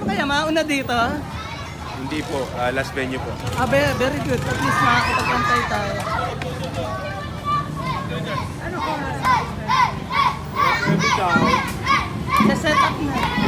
Ano kaya, mauna dito? Hindi po, last venue po. Very good. At least makakapagpantay tayo. Ano ko? Sa setup na.